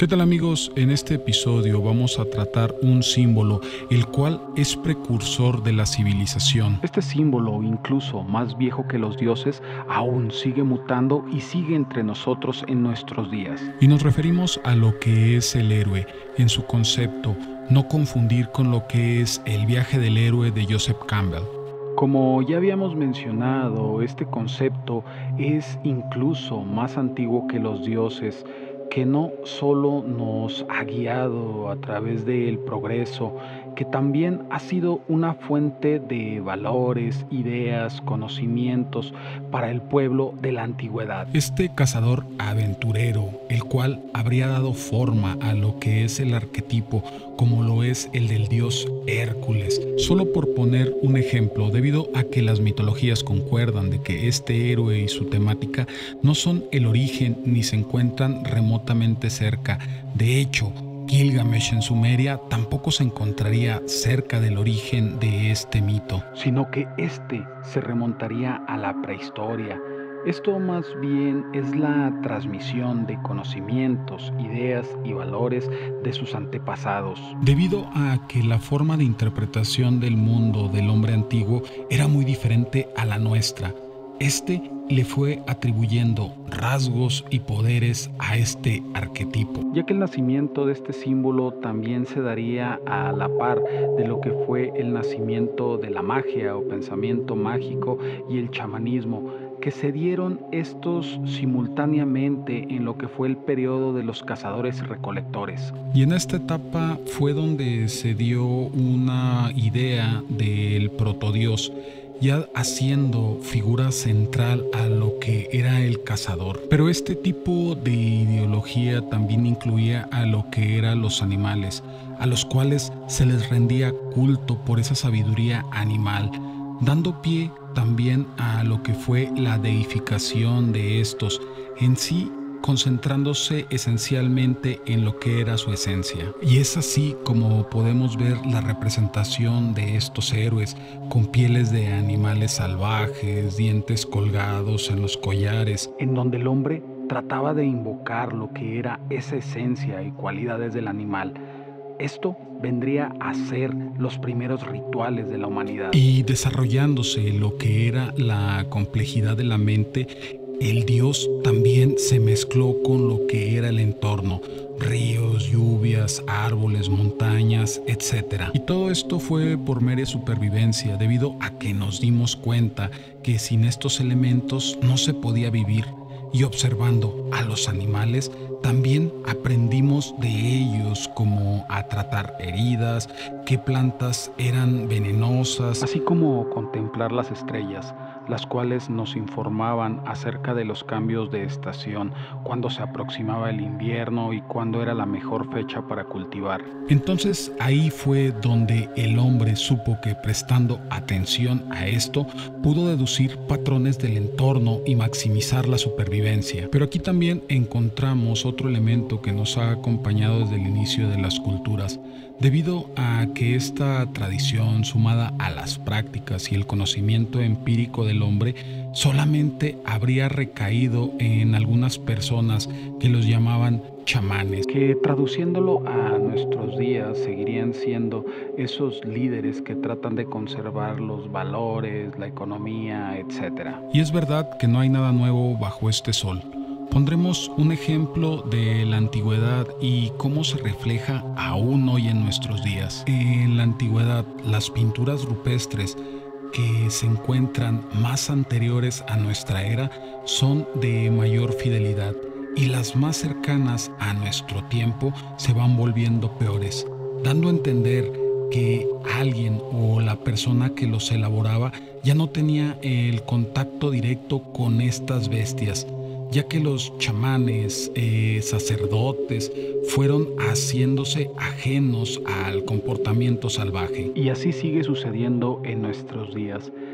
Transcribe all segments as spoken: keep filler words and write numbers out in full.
¿Qué tal amigos? En este episodio vamos a tratar un símbolo, el cual es precursor de la civilización. Este símbolo, incluso más viejo que los dioses, aún sigue mutando y sigue entre nosotros en nuestros días. Y nos referimos a lo que es el héroe, en su concepto, no confundir con lo que es el viaje del héroe de Joseph Campbell. Como ya habíamos mencionado, este concepto es incluso más antiguo que los dioses, que no solo nos ha guiado a través del progreso, que también ha sido una fuente de valores, ideas, conocimientos para el pueblo de la antigüedad. Este cazador aventurero, el cual habría dado forma a lo que es el arquetipo, como lo es el del dios Hércules. Solo por poner un ejemplo, debido a que las mitologías concuerdan de que este héroe y su temática no son el origen ni se encuentran remotamente cerca. De hecho, Gilgamesh en Sumeria tampoco se encontraría cerca del origen de este mito, sino que este se remontaría a la prehistoria. Esto más bien es la transmisión de conocimientos, ideas y valores de sus antepasados. Debido a que la forma de interpretación del mundo del hombre antiguo era muy diferente a la nuestra, este le fue atribuyendo rasgos y poderes a este arquetipo, ya que el nacimiento de este símbolo también se daría a la par de lo que fue el nacimiento de la magia o pensamiento mágico y el chamanismo, que se dieron estos simultáneamente en lo que fue el periodo de los cazadores y recolectores. Y en esta etapa fue donde se dio una idea del protodios, ya haciendo figura central a lo que era el cazador. Pero este tipo de ideología también incluía a lo que eran los animales, a los cuales se les rendía culto por esa sabiduría animal, dando pie también a lo que fue la deificación de estos, en sí concentrándose esencialmente en lo que era su esencia. Y es así como podemos ver la representación de estos héroes con pieles de animales salvajes, dientes colgados en los collares, en donde el hombre trataba de invocar lo que era esa esencia y cualidades del animal. Esto vendría a ser los primeros rituales de la humanidad. Y desarrollándose lo que era la complejidad de la mente, el dios también se mezcló con lo que era el entorno, ríos, lluvias, árboles, montañas, etcétera. Y todo esto fue por mera supervivencia, debido a que nos dimos cuenta que sin estos elementos no se podía vivir. Y observando a los animales, también aprendimos de ellos como a tratar heridas, qué plantas eran venenosas, así como contemplar las estrellas, las cuales nos informaban acerca de los cambios de estación, cuando se aproximaba el invierno y cuándo era la mejor fecha para cultivar. Entonces ahí fue donde el hombre supo que prestando atención a esto, pudo deducir patrones del entorno y maximizar la supervivencia. Pero aquí también encontramos otro elemento que nos ha acompañado desde el inicio de las culturas, debido a que esta tradición, sumada a las prácticas y el conocimiento empírico del hombre, solamente habría recaído en algunas personas que los llamaban chamanes, que traduciéndolo a nuestros días seguirían siendo esos líderes que tratan de conservar los valores, la economía, etcétera. Y es verdad que no hay nada nuevo bajo este sol. Pondremos un ejemplo de la antigüedad y cómo se refleja aún hoy en nuestros días. En la antigüedad, las pinturas rupestres que se encuentran más anteriores a nuestra era son de mayor fidelidad, y las más cercanas a nuestro tiempo se van volviendo peores, dando a entender que alguien o la persona que los elaboraba ya no tenía el contacto directo con estas bestias, ya que los chamanes, eh, sacerdotes, fueron haciéndose ajenos al comportamiento salvaje. Y así sigue sucediendo en nuestros días.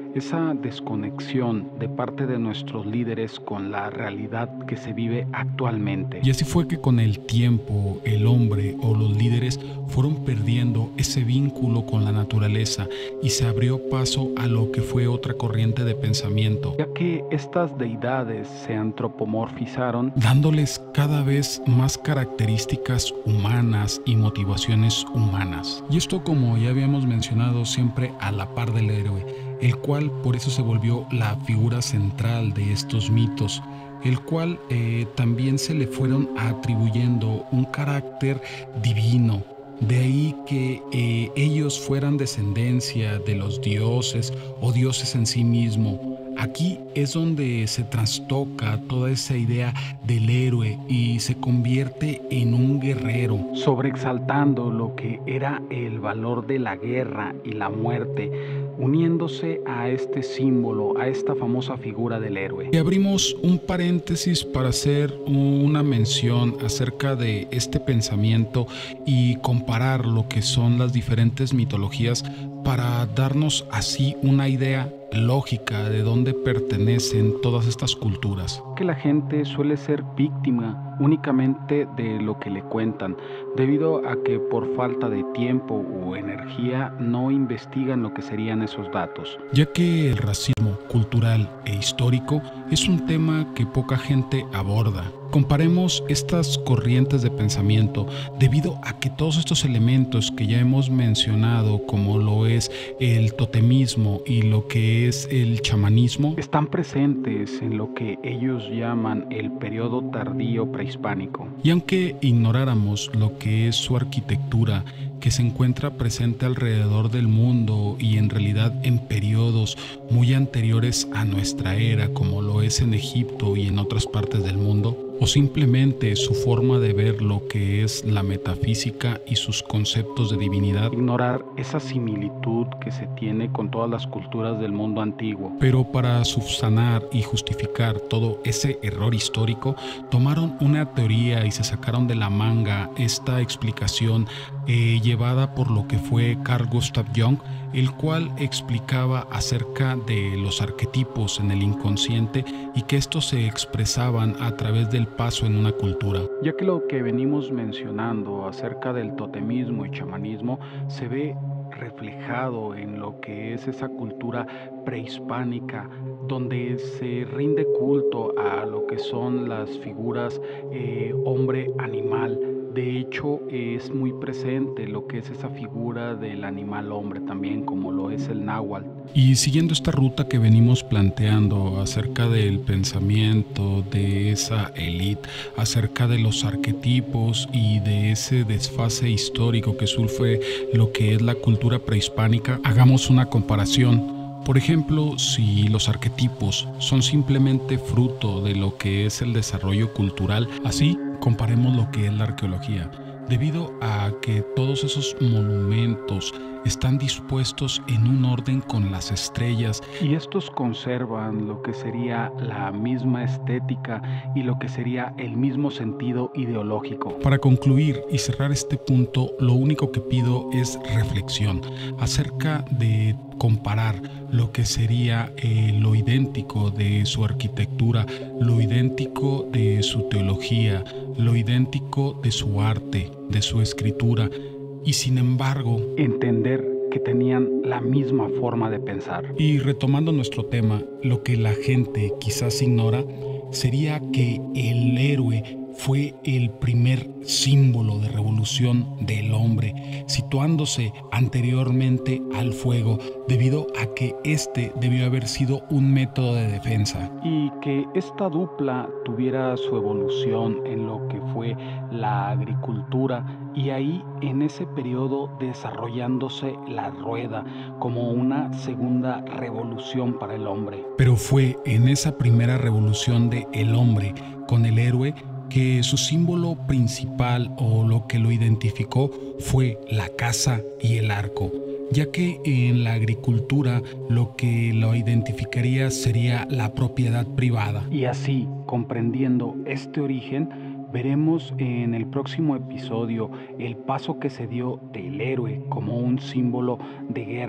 esa desconexión de parte de nuestros líderes con la realidad que se vive actualmente. Y así fue que con el tiempo el hombre o los líderes fueron perdiendo ese vínculo con la naturaleza y se abrió paso a lo que fue otra corriente de pensamiento, ya que estas deidades se antropomorfizaron, dándoles cada vez más características humanas y motivaciones humanas. Y esto, como ya habíamos mencionado, siempre a la par del héroe, el cual por eso se volvió la figura central de estos mitos, el cual eh, también se le fueron atribuyendo un carácter divino. De ahí que eh, ellos fueran descendencia de los dioses o dioses en sí mismo. Aquí es donde se trastoca toda esa idea del héroe y se convierte en un guerrero, sobreexaltando lo que era el valor de la guerra y la muerte, uniéndose a este símbolo, a esta famosa figura del héroe. Y abrimos un paréntesis para hacer una mención acerca de este pensamiento y comparar lo que son las diferentes mitologías para darnos así una idea lógica de dónde pertenecen todas estas culturas. Que la gente suele ser víctima únicamente de lo que le cuentan, debido a que por falta de tiempo o energía no investigan lo que serían esos datos. Ya que el racismo cultural e histórico es un tema que poca gente aborda. Comparemos estas corrientes de pensamiento debido a que todos estos elementos que ya hemos mencionado, como lo es el totemismo y lo que es el chamanismo, están presentes en lo que ellos llaman el periodo tardío prehispánico. Y aunque ignoráramos lo que es su arquitectura, que se encuentra presente alrededor del mundo y en realidad en periodos muy anteriores a nuestra era, como lo es en Egipto y en otras partes del mundo, o simplemente su forma de ver lo que es la metafísica y sus conceptos de divinidad, ignorar esa similitud que se tiene con todas las culturas del mundo antiguo. Pero para subsanar y justificar todo ese error histórico, tomaron una teoría y se sacaron de la manga esta explicación eh, llevada por lo que fue Carl Gustav Jung, el cual explicaba acerca de los arquetipos en el inconsciente y que estos se expresaban a través del paso en una cultura. Ya que lo que venimos mencionando acerca del totemismo y chamanismo se ve reflejado en lo que es esa cultura prehispánica, donde se rinde culto a lo que son las figuras eh, hombre-animal. De hecho, es muy presente lo que es esa figura del animal hombre también, como lo es el náhuatl. Y siguiendo esta ruta que venimos planteando acerca del pensamiento de esa élite, acerca de los arquetipos y de ese desfase histórico que sufre lo que es la cultura prehispánica, hagamos una comparación. Por ejemplo, si los arquetipos son simplemente fruto de lo que es el desarrollo cultural, así comparemos lo que es la arqueología, debido a que todos esos monumentos están dispuestos en un orden con las estrellas. Y estos conservan lo que sería la misma estética y lo que sería el mismo sentido ideológico. Para concluir y cerrar este punto, lo único que pido es reflexión acerca de comparar lo que sería eh, lo idéntico de su arquitectura, lo idéntico de su teología, lo idéntico de su arte, de su escritura, y sin embargo entender que tenían la misma forma de pensar. Y retomando nuestro tema, lo que la gente quizás ignora sería que el héroe fue el primer símbolo de revolución del hombre, situándose anteriormente al fuego, debido a que este debió haber sido un método de defensa. Y que esta dupla tuviera su evolución en lo que fue la agricultura, y ahí en ese periodo desarrollándose la rueda como una segunda revolución para el hombre. Pero fue en esa primera revolución de el hombre con el héroe que su símbolo principal o lo que lo identificó fue la caza y el arco, ya que en la agricultura lo que lo identificaría sería la propiedad privada. Y así, comprendiendo este origen, veremos en el próximo episodio el paso que se dio del héroe como un símbolo de guerra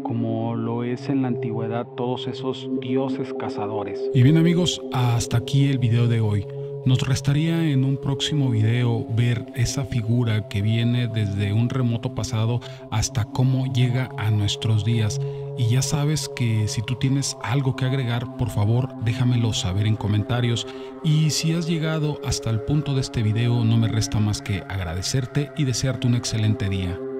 como lo es en la antigüedad todos esos dioses cazadores. Y bien amigos, hasta aquí el video de hoy. Nos restaría en un próximo video ver esa figura que viene desde un remoto pasado hasta cómo llega a nuestros días. Y ya sabes que si tú tienes algo que agregar, por favor déjamelo saber en comentarios. Y si has llegado hasta el punto de este video, no me resta más que agradecerte y desearte un excelente día.